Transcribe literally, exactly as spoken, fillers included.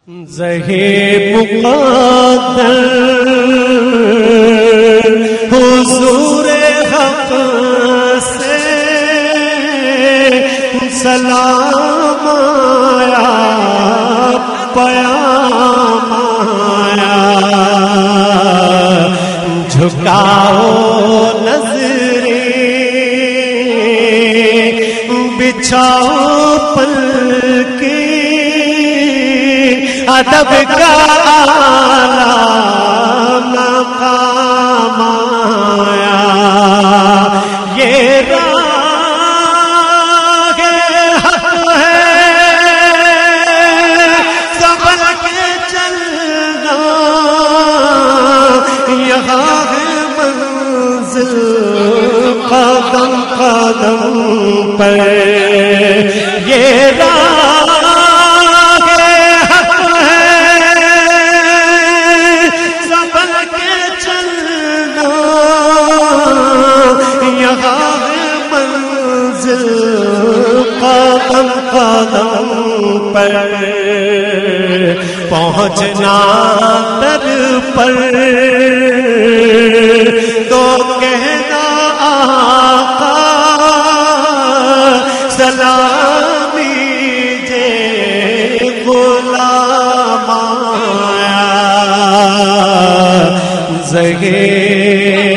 زہے مقدر حضور حق سے سلام آیا، پیام آیا، جھکاؤ نظریں، بچھاؤ پلکیں، ادب کا اعلیٰ مقام آیا، یہ راہ حق ہے، سنبھل کے چلنا، یہاں ہے منزل قدم قدم پر، یہ راہ قدم قدم پر، پہنچنا در پر تو کہنا آقا سلامی جے غلام آیا، زہے